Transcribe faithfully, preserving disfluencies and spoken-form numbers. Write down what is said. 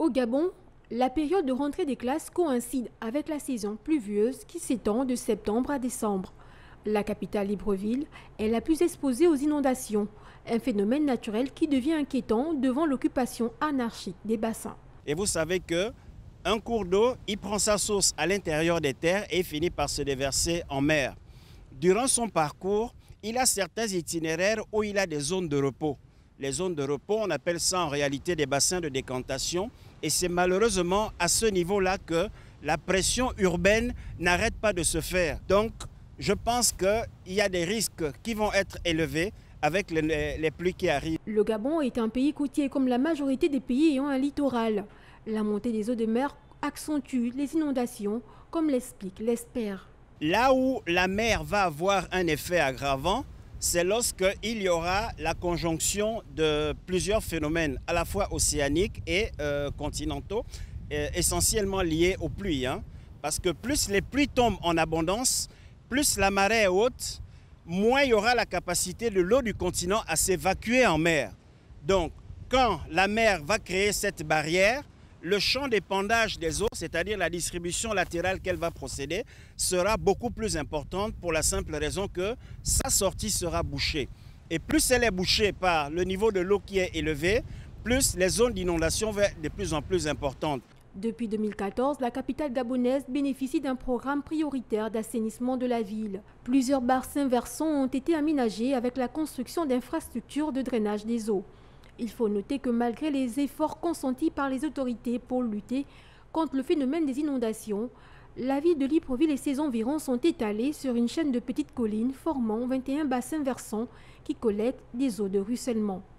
Au Gabon, la période de rentrée des classes coïncide avec la saison pluvieuse qui s'étend de septembre à décembre. La capitale Libreville est la plus exposée aux inondations, un phénomène naturel qui devient inquiétant devant l'occupation anarchique des bassins. Et vous savez que un cours d'eau, il prend sa source à l'intérieur des terres et finit par se déverser en mer. Durant son parcours, il a certains itinéraires où il a des zones de repos. Les zones de repos, on appelle ça en réalité des bassins de décantation. Et c'est malheureusement à ce niveau-là que la pression urbaine n'arrête pas de se faire. Donc, je pense qu'il y a des risques qui vont être élevés avec les, les pluies qui arrivent. Le Gabon est un pays côtier comme la majorité des pays ayant un littoral. La montée des eaux de mer accentue les inondations, comme l'explique l'expert. Là où la mer va avoir un effet aggravant, c'est lorsqu'il y aura la conjonction de plusieurs phénomènes, à la fois océaniques et euh, continentaux, euh, essentiellement liés aux pluies. Hein. Parce que plus les pluies tombent en abondance, plus la marée est haute, moins il y aura la capacité de l'eau du continent à s'évacuer en mer. Donc, quand la mer va créer cette barrière, le champ d'épandage des eaux, c'est-à-dire la distribution latérale qu'elle va procéder, sera beaucoup plus importante pour la simple raison que sa sortie sera bouchée. Et plus elle est bouchée par le niveau de l'eau qui est élevé, plus les zones d'inondation vont être de plus en plus importantes. Depuis deux mille quatorze, la capitale gabonaise bénéficie d'un programme prioritaire d'assainissement de la ville. Plusieurs bassins versants ont été aménagés avec la construction d'infrastructures de drainage des eaux. Il faut noter que malgré les efforts consentis par les autorités pour lutter contre le phénomène des inondations, la ville de Libreville et ses environs sont étalés sur une chaîne de petites collines formant vingt et un bassins versants qui collectent des eaux de ruissellement.